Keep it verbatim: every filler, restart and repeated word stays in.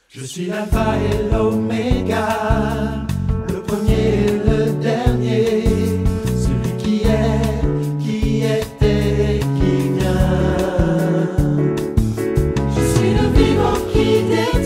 Je suis l'alpha et l'oméga, le premier et le dernier, celui qui est, qui était, qui vient. Je suis le vivant qui déclare.